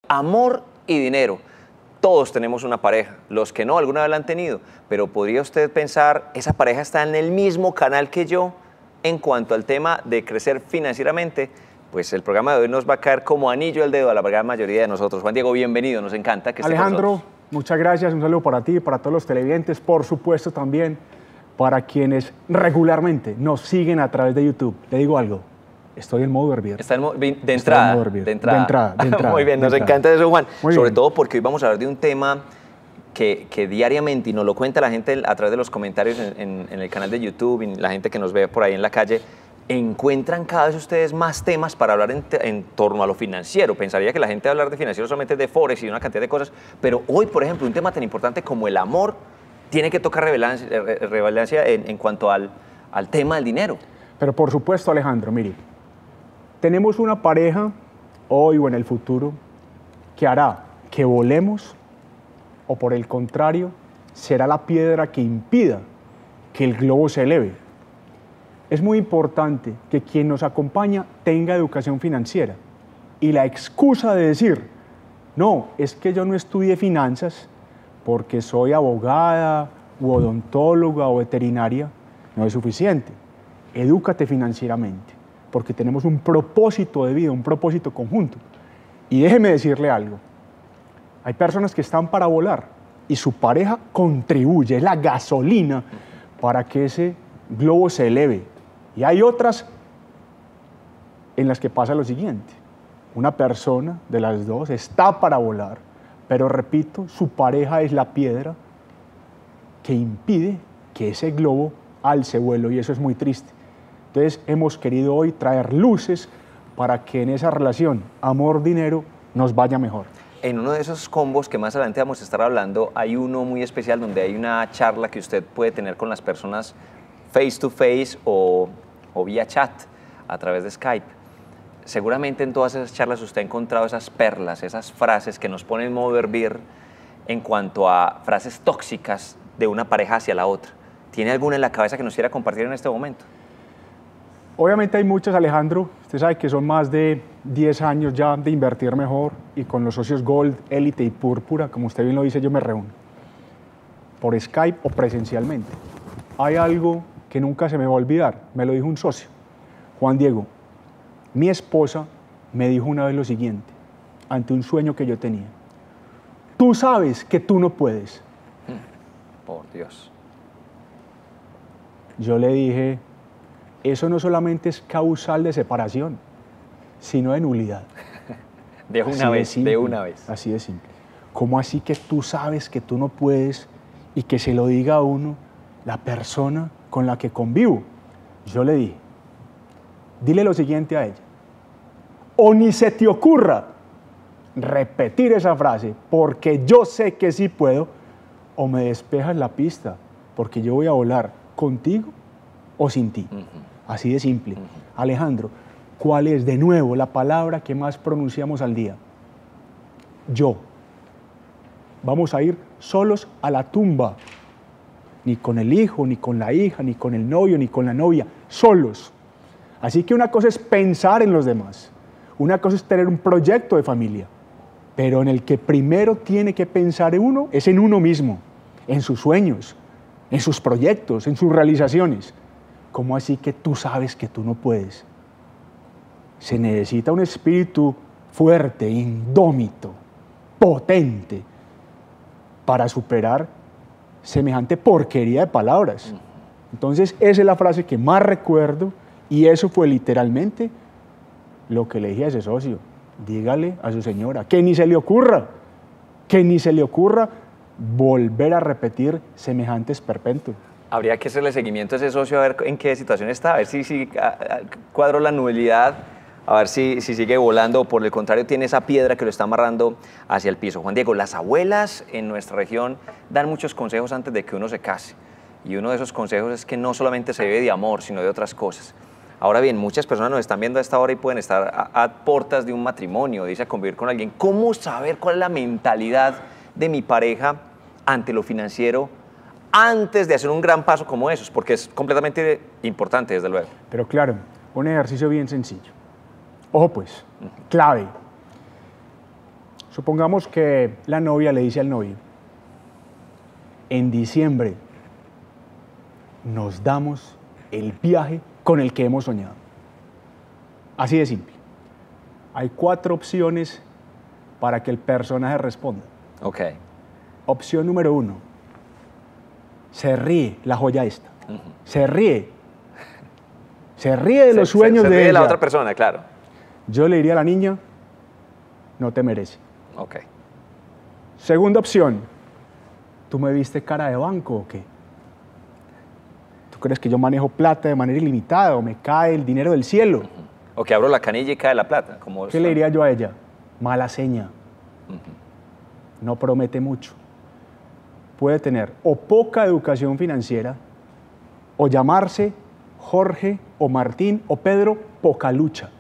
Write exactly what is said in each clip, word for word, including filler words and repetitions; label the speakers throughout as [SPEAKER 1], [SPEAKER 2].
[SPEAKER 1] Amor y dinero. Todos tenemos una pareja, los que no, alguna vez la han tenido, pero ¿podría usted pensar, esa pareja está en el mismo canal que yo en cuanto al tema de crecer financieramente? Pues el programa de hoy nos va a caer como anillo al dedo a la gran mayoría de nosotros. Juan Diego, bienvenido, nos encanta que esté con
[SPEAKER 2] Alejandro,
[SPEAKER 1] nosotros.
[SPEAKER 2] Muchas gracias, un saludo para ti y para todos los televidentes, por supuesto también para quienes regularmente nos siguen a través de YouTube. Le digo algo, estoy en modo hervir.
[SPEAKER 1] Está en mo de, entrada,
[SPEAKER 2] en
[SPEAKER 1] de entrada,
[SPEAKER 2] de entrada, de entrada.
[SPEAKER 1] Muy bien, nos
[SPEAKER 2] entrada.
[SPEAKER 1] encanta eso, Juan.
[SPEAKER 2] Muy
[SPEAKER 1] Sobre
[SPEAKER 2] bien.
[SPEAKER 1] todo porque hoy vamos a hablar de un tema que, que diariamente, y nos lo cuenta la gente a través de los comentarios en, en, en el canal de YouTube, y la gente que nos ve por ahí en la calle, encuentran cada vez ustedes más temas para hablar en, en torno a lo financiero. Pensaría que la gente va a hablar de financiero solamente de Forex y de una cantidad de cosas, pero hoy, por ejemplo, un tema tan importante como el amor tiene que tocar relevancia, relevancia en, en cuanto al, al tema del dinero.
[SPEAKER 2] Pero por supuesto, Alejandro, mire, tenemos una pareja hoy o en el futuro que hará que volemos o por el contrario será la piedra que impida que el globo se eleve. Es muy importante que quien nos acompaña tenga educación financiera y la excusa de decir, no, es que yo no estudié finanzas porque soy abogada u odontóloga o veterinaria, no es suficiente. Edúcate financieramente porque tenemos un propósito de vida, un propósito conjunto. Y déjeme decirle algo, hay personas que están para volar y su pareja contribuye, es la gasolina para que ese globo se eleve. Y hay otras en las que pasa lo siguiente, una persona de las dos está para volar, pero repito, su pareja es la piedra que impide que ese globo alce vuelo y eso es muy triste. Entonces hemos querido hoy traer luces para que en esa relación amor-dinero nos vaya mejor.
[SPEAKER 1] En uno de esos combos que más adelante vamos a estar hablando, hay uno muy especial donde hay una charla que usted puede tener con las personas face to face o, o vía chat a través de Skype. Seguramente en todas esas charlas usted ha encontrado esas perlas, esas frases que nos ponen en modo hervir en cuanto a frases tóxicas de una pareja hacia la otra. ¿Tiene alguna en la cabeza que nos quiera compartir en este momento?
[SPEAKER 2] Obviamente hay muchas, Alejandro. Usted sabe que son más de diez años ya de invertir mejor y con los socios Gold, Élite y Púrpura, como usted bien lo dice, yo me reúno por Skype o presencialmente. Hay algo que nunca se me va a olvidar, me lo dijo un socio, Juan Diego. Mi esposa me dijo una vez lo siguiente, ante un sueño que yo tenía. Tú sabes que tú no puedes.
[SPEAKER 1] Por Dios.
[SPEAKER 2] Yo le dije, eso no solamente es causal de separación, sino de nulidad.
[SPEAKER 1] De una vez, de una vez.
[SPEAKER 2] Así de simple. ¿Cómo así que tú sabes que tú no puedes y que se lo diga a uno la persona con la que convivo? Yo le dije, dile lo siguiente a ella, o ni se te ocurra repetir esa frase porque yo sé que sí puedo, o me despejas la pista porque yo voy a volar contigo o sin ti. Uh-huh. Así de simple. Uh-huh. Alejandro, ¿cuál es de nuevo la palabra que más pronunciamos al día? Yo. Vamos a ir solos a la tumba. Ni con el hijo, ni con la hija, ni con el novio, ni con la novia. Solos. Así que una cosa es pensar en los demás. Una cosa es tener un proyecto de familia. Pero en el que primero tiene que pensar en uno es en uno mismo, en sus sueños, en sus proyectos, en sus realizaciones. ¿Cómo así que tú sabes que tú no puedes? Se necesita un espíritu fuerte, indómito, potente, para superar semejante porquería de palabras. Entonces, esa es la frase que más recuerdo y eso fue literalmente lo que le dije a ese socio. Dígale a su señora que ni se le ocurra, que ni se le ocurra volver a repetir semejantes perpentos.
[SPEAKER 1] Habría que hacerle seguimiento a ese socio a ver en qué situación está, a ver si, si a, a, cuadro la nulidad, a ver si, si sigue volando o por el contrario tiene esa piedra que lo está amarrando hacia el piso. Juan Diego, las abuelas en nuestra región dan muchos consejos antes de que uno se case y uno de esos consejos es que no solamente se vive de amor, sino de otras cosas. Ahora bien, muchas personas nos están viendo a esta hora y pueden estar a, a puertas de un matrimonio, dice a convivir con alguien. ¿Cómo saber cuál es la mentalidad de mi pareja ante lo financiero antes de hacer un gran paso como esos? Porque es completamente importante, desde luego.
[SPEAKER 2] Pero claro, un ejercicio bien sencillo. Ojo pues, clave. Supongamos que la novia le dice al novio, en diciembre nos damos el viaje con el que hemos soñado. Así de simple. Hay cuatro opciones para que el personaje responda.
[SPEAKER 1] Ok.
[SPEAKER 2] Opción número uno, se ríe, la joya esta, uh-huh. se ríe, se ríe de se, los sueños
[SPEAKER 1] se, se
[SPEAKER 2] de
[SPEAKER 1] ríe
[SPEAKER 2] ella.
[SPEAKER 1] de la otra persona, claro.
[SPEAKER 2] Yo le diría a la niña, no te merece.
[SPEAKER 1] Ok.
[SPEAKER 2] Segunda opción, ¿tú me viste cara de banco o qué? ¿Tú crees que yo manejo plata de manera ilimitada o me cae el dinero del cielo?
[SPEAKER 1] Uh-huh. O que abro la canilla y cae la plata. Como
[SPEAKER 2] ¿Qué
[SPEAKER 1] está?
[SPEAKER 2] le diría yo a ella? Mala seña.
[SPEAKER 1] Uh-huh.
[SPEAKER 2] No promete mucho. Puede tener o poca educación financiera, o llamarse Jorge, o Martín, o Pedro, poca lucha.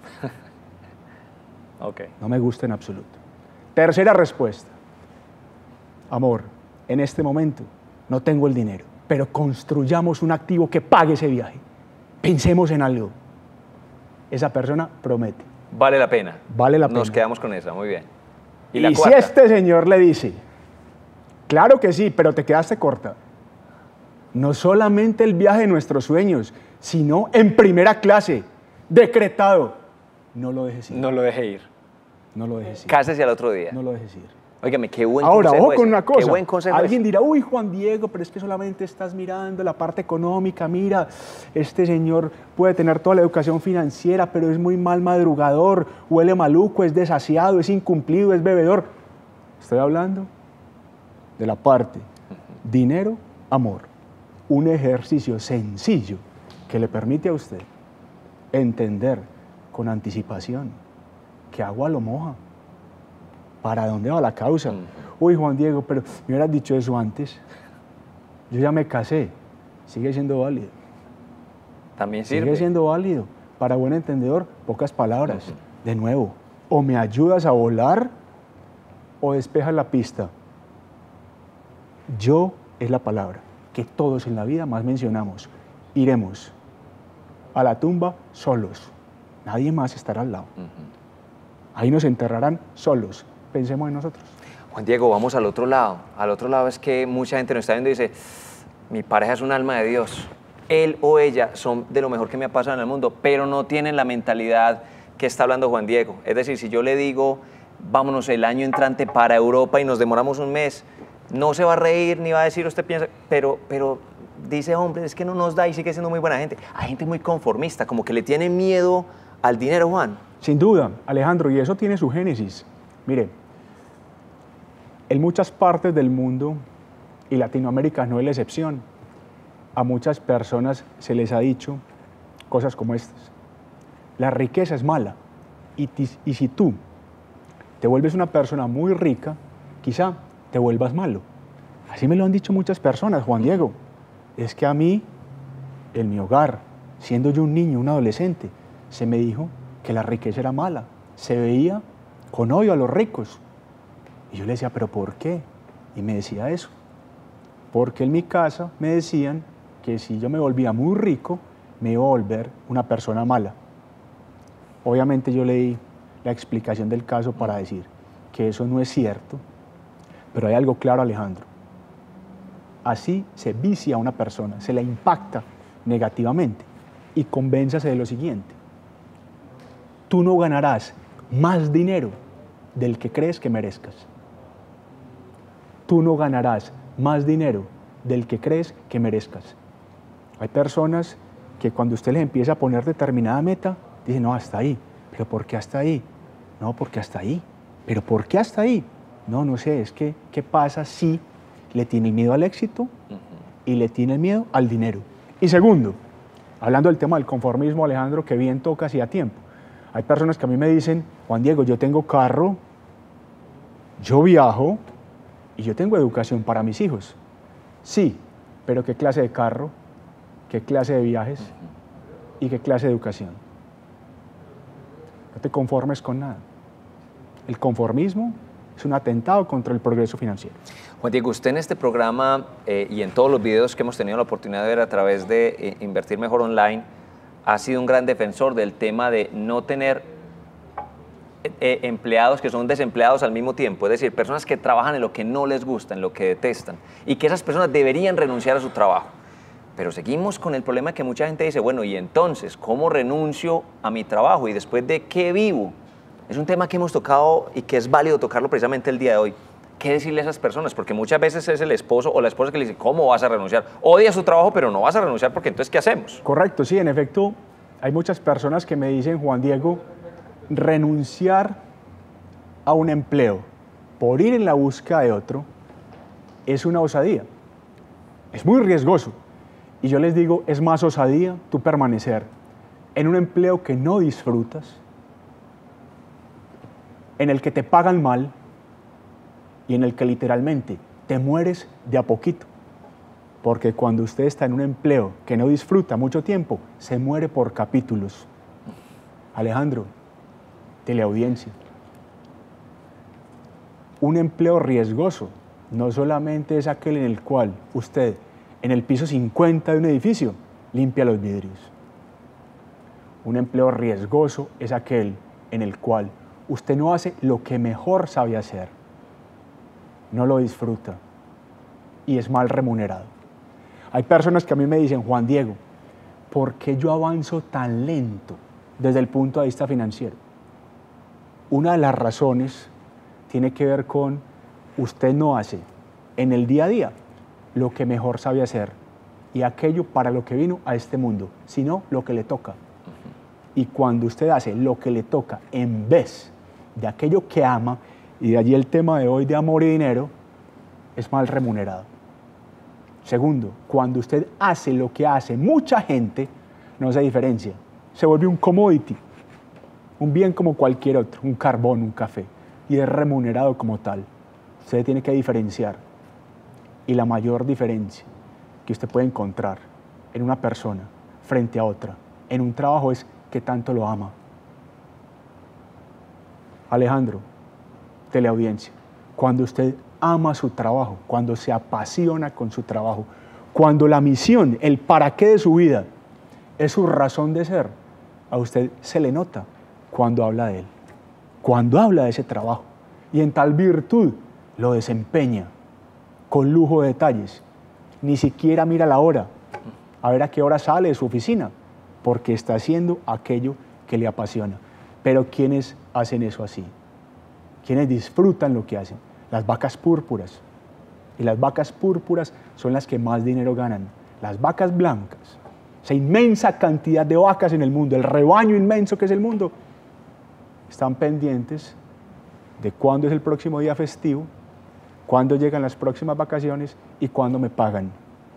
[SPEAKER 1] Okay.
[SPEAKER 2] No me gusta en absoluto. Tercera respuesta. Amor, en este momento no tengo el dinero, pero construyamos un activo que pague ese viaje. Pensemos en algo. Esa persona promete.
[SPEAKER 1] Vale la pena.
[SPEAKER 2] Vale la pena.
[SPEAKER 1] Nos quedamos con esa, muy bien.
[SPEAKER 2] Y, y si este señor le dice, claro que sí, pero te quedaste corta. No solamente el viaje de nuestros sueños, sino en primera clase, decretado. No lo dejes ir.
[SPEAKER 1] No lo deje ir.
[SPEAKER 2] No lo dejes ir.
[SPEAKER 1] Cásese al otro día.
[SPEAKER 2] No lo dejes ir.
[SPEAKER 1] Óigame, qué buen
[SPEAKER 2] Ahora,
[SPEAKER 1] consejo
[SPEAKER 2] ojo con
[SPEAKER 1] ese.
[SPEAKER 2] una cosa.
[SPEAKER 1] Qué buen consejo
[SPEAKER 2] Alguien
[SPEAKER 1] ese.
[SPEAKER 2] dirá, uy, Juan Diego, pero es que solamente estás mirando la parte económica. Mira, este señor puede tener toda la educación financiera, pero es muy mal madrugador, huele maluco, es desasiado, es incumplido, es bebedor. Estoy hablando de la parte dinero, amor. Un ejercicio sencillo que le permite a usted entender con anticipación que agua lo moja. ¿Para dónde va la causa? Mm. Uy, Juan Diego, pero me hubieras dicho eso antes. Yo ya me casé. Sigue siendo válido.
[SPEAKER 1] También sirve.
[SPEAKER 2] Sigue siendo válido. Para buen entendedor, pocas palabras. Uh-huh. De nuevo, o me ayudas a volar o despejas la pista. Yo es la palabra que todos en la vida más mencionamos. Iremos a la tumba solos. Nadie más estará al lado. Uh-huh. Ahí nos enterrarán solos. Pensemos en nosotros.
[SPEAKER 1] Juan Diego, vamos al otro lado. Al otro lado es que mucha gente nos está viendo y dice, mi pareja es un alma de Dios. Él o ella son de lo mejor que me ha pasado en el mundo, pero no tienen la mentalidad que está hablando Juan Diego. Es decir, si yo le digo, vámonos el año entrante para Europa y nos demoramos un mes, no se va a reír ni va a decir, usted piensa, pero, pero dice, hombre, es que no nos da y sigue siendo muy buena gente. Hay gente muy conformista, como que le tiene miedo al dinero, Juan.
[SPEAKER 2] Sin duda, Alejandro, y eso tiene su génesis. Mire, en muchas partes del mundo, y Latinoamérica no es la excepción, a muchas personas se les ha dicho cosas como estas. La riqueza es mala, y, y si tú te vuelves una persona muy rica, quizá te vuelvas malo. Así me lo han dicho muchas personas, Juan Diego. Es que a mí, en mi hogar, siendo yo un niño, un adolescente, se me dijo que la riqueza era mala, se veía con odio a los ricos. Y yo le decía, ¿pero por qué? Y me decía eso. Porque en mi casa me decían que si yo me volvía muy rico, me iba a volver una persona mala. Obviamente yo leí la explicación del caso para decir que eso no es cierto, pero hay algo claro, Alejandro. Así se vicia a una persona, se la impacta negativamente. Y convénzase de lo siguiente. Tú no ganarás más dinero del que crees que merezcas. Tú no ganarás más dinero del que crees que merezcas. Hay personas que cuando usted les empieza a poner determinada meta, dicen, no, hasta ahí. ¿Pero por qué hasta ahí? No, porque hasta ahí. ¿Pero por qué hasta ahí? No, no sé, es que, ¿qué pasa si le tiene miedo al éxito y le tiene miedo al dinero? Y segundo, hablando del tema del conformismo, Alejandro, que bien toca hacía tiempo. Hay personas que a mí me dicen, Juan Diego, yo tengo carro, yo viajo y yo tengo educación para mis hijos. Sí, pero ¿qué clase de carro? ¿Qué clase de viajes? ¿Y qué clase de educación? No te conformes con nada. El conformismo es un atentado contra el progreso financiero.
[SPEAKER 1] Juan Diego, usted en este programa eh, y en todos los videos que hemos tenido la oportunidad de ver a través de eh, Invertir Mejor Online, ha sido un gran defensor del tema de no tener eh, empleados que son desempleados al mismo tiempo, es decir, personas que trabajan en lo que no les gusta, en lo que detestan, y que esas personas deberían renunciar a su trabajo. Pero seguimos con el problema que mucha gente dice, bueno, y entonces, ¿cómo renuncio a mi trabajo y después de qué vivo? Es un tema que hemos tocado y que es válido tocarlo precisamente el día de hoy. ¿Qué decirle a esas personas? Porque muchas veces es el esposo o la esposa que le dice, ¿cómo vas a renunciar? Odia su trabajo, pero no vas a renunciar porque entonces, ¿qué hacemos?
[SPEAKER 2] Correcto, sí, en efecto, hay muchas personas que me dicen, Juan Diego, renunciar a un empleo por ir en la búsqueda de otro es una osadía, es muy riesgoso. Y yo les digo, es más osadía tú permanecer en un empleo que no disfrutas, en el que te pagan mal y en el que literalmente te mueres de a poquito. Porque cuando usted está en un empleo que no disfruta mucho tiempo, se muere por capítulos. Alejandro, teleaudiencia. Un empleo riesgoso no solamente es aquel en el cual usted, en el piso cincuenta de un edificio, limpia los vidrios. Un empleo riesgoso es aquel en el cual usted no hace lo que mejor sabe hacer, no lo disfruta y es mal remunerado. Hay personas que a mí me dicen, Juan Diego, ¿por qué yo avanzo tan lento desde el punto de vista financiero? Una de las razones tiene que ver con usted no hace en el día a día lo que mejor sabe hacer y aquello para lo que vino a este mundo, sino lo que le toca. Y cuando usted hace lo que le toca en vez de aquello que ama, y de allí el tema de hoy de amor y dinero, es mal remunerado. Segundo, cuando usted hace lo que hace mucha gente, no se diferencia, se vuelve un commodity, un bien como cualquier otro, un carbón, un café, y es remunerado como tal. Usted tiene que diferenciar. Y la mayor diferencia que usted puede encontrar en una persona frente a otra, en un trabajo, es que tanto lo ama. Alejandro, teleaudiencia, cuando usted ama su trabajo, cuando se apasiona con su trabajo, cuando la misión, el para qué de su vida es su razón de ser, a usted se le nota cuando habla de él, cuando habla de ese trabajo, y en tal virtud lo desempeña con lujo de detalles. Ni siquiera mira la hora, a ver a qué hora sale de su oficina, porque está haciendo aquello que le apasiona. Pero ¿quiénes hacen eso así? ¿Quiénes disfrutan lo que hacen? Las vacas púrpuras. Y las vacas púrpuras son las que más dinero ganan. Las vacas blancas, esa inmensa cantidad de vacas en el mundo, el rebaño inmenso que es el mundo, están pendientes de cuándo es el próximo día festivo, cuándo llegan las próximas vacaciones y cuándo me pagan,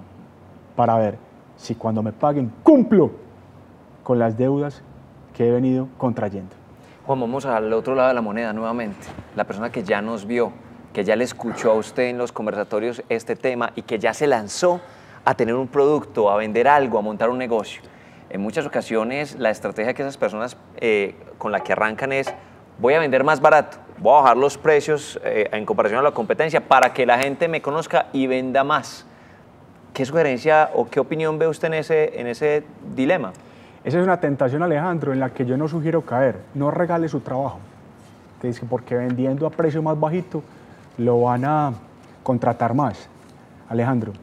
[SPEAKER 2] para ver si cuando me paguen cumplo con las deudas que he venido contrayendo.
[SPEAKER 1] Juan, vamos al otro lado de la moneda nuevamente. La persona que ya nos vio, que ya le escuchó a usted en los conversatorios este tema y que ya se lanzó a tener un producto, a vender algo, a montar un negocio. En muchas ocasiones la estrategia que esas personas eh, con la que arrancan es: voy a vender más barato, voy a bajar los precios eh, en comparación a la competencia para que la gente me conozca y venda más. ¿Qué sugerencia o qué opinión ve usted en ese, en ese dilema?
[SPEAKER 2] Esa es una tentación, Alejandro, en la que yo no sugiero caer. No regale su trabajo. Te dice porque vendiendo a precio más bajito lo van a contratar más. Alejandro,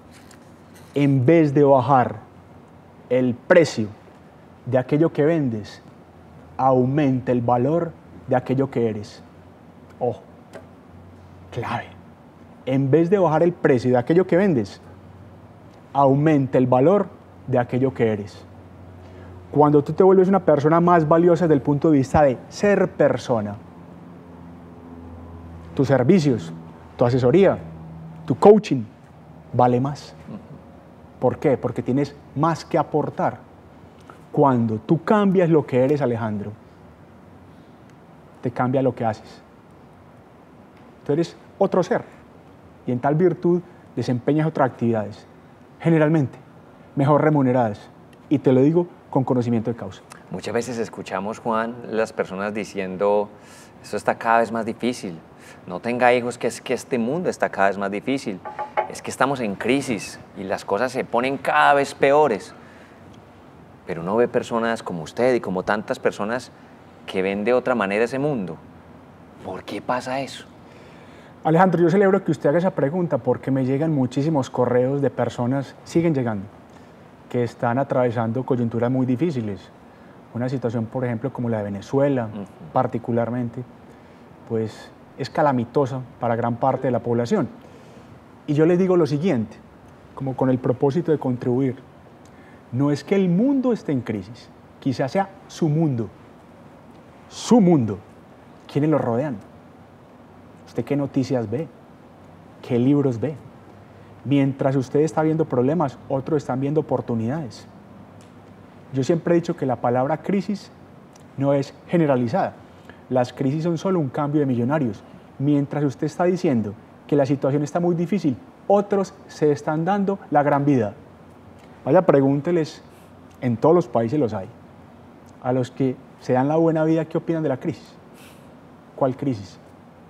[SPEAKER 2] en vez de bajar el precio de aquello que vendes, aumenta el valor de aquello que eres. Ojo, clave. En vez de bajar el precio de aquello que vendes, aumenta el valor de aquello que eres. Cuando tú te vuelves una persona más valiosa desde el punto de vista de ser persona, tus servicios, tu asesoría, tu coaching, vale más. ¿Por qué? Porque tienes más que aportar. Cuando tú cambias lo que eres, Alejandro, te cambia lo que haces. Tú eres otro ser y en tal virtud desempeñas otras actividades, generalmente mejor remuneradas. Y te lo digo con conocimiento de causa.
[SPEAKER 1] Muchas veces escuchamos, Juan, las personas diciendo: esto está cada vez más difícil, no tenga hijos, que es que este mundo está cada vez más difícil, es que estamos en crisis y las cosas se ponen cada vez peores. Pero uno ve personas como usted y como tantas personas que ven de otra manera ese mundo. ¿Por qué pasa eso?
[SPEAKER 2] Alejandro, yo celebro que usted haga esa pregunta porque me llegan muchísimos correos de personas, siguen llegando, que están atravesando coyunturas muy difíciles. Una situación, por ejemplo, como la de Venezuela, uh-huh. particularmente, pues es calamitosa para gran parte de la población. Y yo les digo lo siguiente, como con el propósito de contribuir, no es que el mundo esté en crisis, quizás sea su mundo, su mundo, ¿quiénes lo rodean? ¿Usted qué noticias ve? ¿Qué libros ve? Mientras usted está viendo problemas, otros están viendo oportunidades. Yo siempre he dicho que la palabra crisis no es generalizada. Las crisis son solo un cambio de millonarios. Mientras usted está diciendo que la situación está muy difícil, otros se están dando la gran vida. Vaya, pregúnteles, en todos los países los hay, a los que se dan la buena vida, ¿qué opinan de la crisis? ¿Cuál crisis?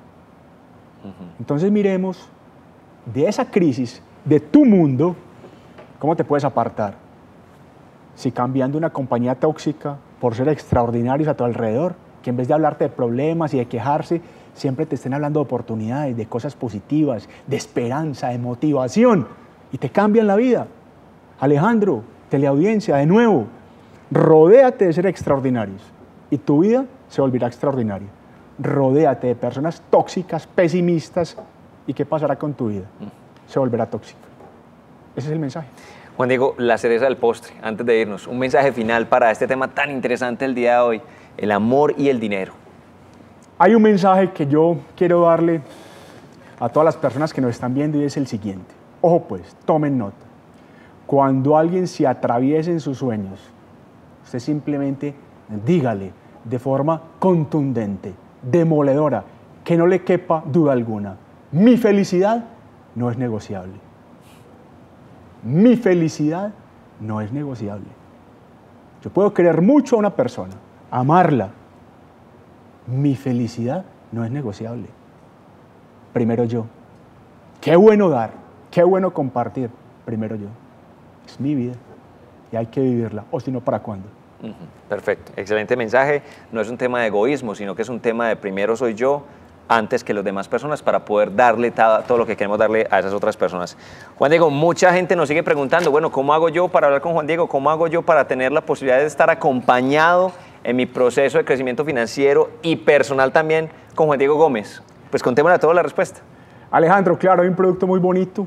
[SPEAKER 2] Entonces miremos de esa crisis, de tu mundo, ¿cómo te puedes apartar? Si cambiando una compañía tóxica por ser extraordinarios a tu alrededor, que en vez de hablarte de problemas y de quejarse, siempre te estén hablando de oportunidades, de cosas positivas, de esperanza, de motivación, y te cambian la vida. Alejandro, teleaudiencia, de nuevo, rodéate de ser extraordinarios y tu vida se volverá extraordinaria. Rodéate de personas tóxicas, pesimistas, ¿y qué pasará con tu vida? Se volverá tóxica. Ese es el mensaje.
[SPEAKER 1] Juan Diego, la cereza del postre, antes de irnos, un mensaje final para este tema tan interesante el día de hoy, el amor y el dinero.
[SPEAKER 2] Hay un mensaje que yo quiero darle a todas las personas que nos están viendo y es el siguiente. Ojo pues, tomen nota. Cuando alguien se atraviese en sus sueños, usted simplemente dígale de forma contundente, demoledora, que no le quepa duda alguna. Mi felicidad no es negociable. Mi felicidad no es negociable. Yo puedo querer mucho a una persona, amarla. Mi felicidad no es negociable. Primero yo. Qué bueno dar, qué bueno compartir. Primero yo. Es mi vida y hay que vivirla, o si no, ¿para cuándo?
[SPEAKER 1] Uh-huh. Perfecto, excelente mensaje. No es un tema de egoísmo, sino que es un tema de primero soy yo antes que las demás personas para poder darle todo lo que queremos darle a esas otras personas. Juan Diego, mucha gente nos sigue preguntando, bueno, ¿cómo hago yo para hablar con Juan Diego? ¿Cómo hago yo para tener la posibilidad de estar acompañado en mi proceso de crecimiento financiero y personal también con Juan Diego Gómez? Pues contémosle a todos la respuesta.
[SPEAKER 2] Alejandro, claro, hay un producto muy bonito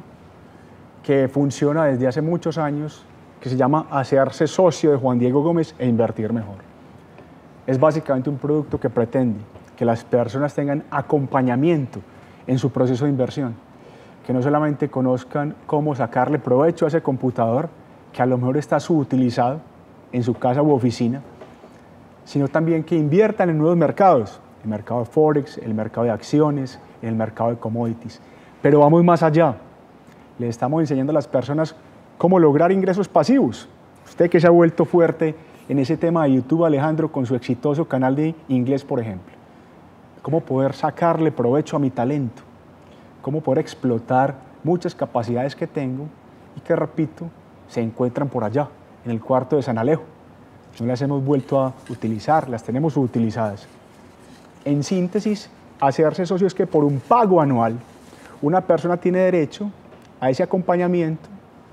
[SPEAKER 2] que funciona desde hace muchos años, que se llama Hacerse Socio de Juan Diego Gómez e Invertir Mejor. Es básicamente un producto que pretende que las personas tengan acompañamiento en su proceso de inversión, que no solamente conozcan cómo sacarle provecho a ese computador, que a lo mejor está subutilizado en su casa u oficina, sino también que inviertan en nuevos mercados, el mercado de Forex, el mercado de acciones, el mercado de commodities. Pero vamos más allá. Le estamos enseñando a las personas cómo lograr ingresos pasivos. Usted que se ha vuelto fuerte en ese tema de YouTube, Alejandro, con su exitoso canal de inglés, por ejemplo. Cómo poder sacarle provecho a mi talento. Cómo poder explotar muchas capacidades que tengo y que, repito, se encuentran por allá, en el cuarto de San Alejo. No las hemos vuelto a utilizar, las tenemos subutilizadas. En síntesis, hacerse socio es que por un pago anual, una persona tiene derecho a ese acompañamiento,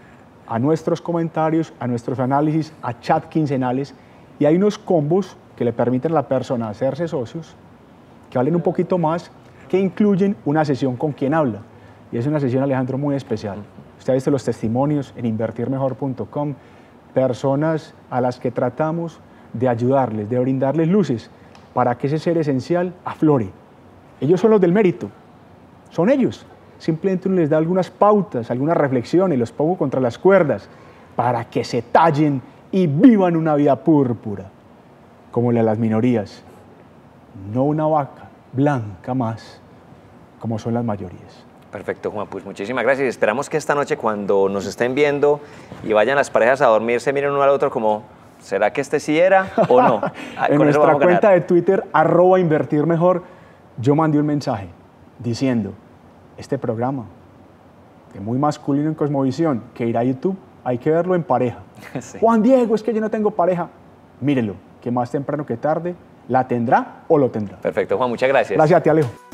[SPEAKER 2] a nuestros comentarios, a nuestros análisis, a chat quincenales, y hay unos combos que le permiten a la persona hacerse socios, que valen un poquito más, que incluyen una sesión con quien habla. Y es una sesión, Alejandro, muy especial. Usted ha visto los testimonios en invertir mejor punto com, personas a las que tratamos de ayudarles, de brindarles luces, para que ese ser esencial aflore. Ellos son los del mérito, son ellos. Simplemente uno les da algunas pautas, algunas reflexiones, los pongo contra las cuerdas para que se tallen y vivan una vida púrpura, como la de las minorías, no una vaca blanca más, como son las mayorías.
[SPEAKER 1] Perfecto, Juan, pues muchísimas gracias. Esperamos que esta noche cuando nos estén viendo y vayan las parejas a dormir, se miren uno al otro como, ¿será que este sí era o no?
[SPEAKER 2] En nuestra cuenta de Twitter, arroba invertir mejor, yo mandé un mensaje diciendo, este programa, de muy masculino en Cosmovisión, que irá a YouTube, hay que verlo en pareja. Sí. Juan Diego, es que yo no tengo pareja. Mírelo, que más temprano que tarde ¿La tendrá o lo tendrá?
[SPEAKER 1] Perfecto, Juan, muchas gracias.
[SPEAKER 2] Gracias a ti, Alejo.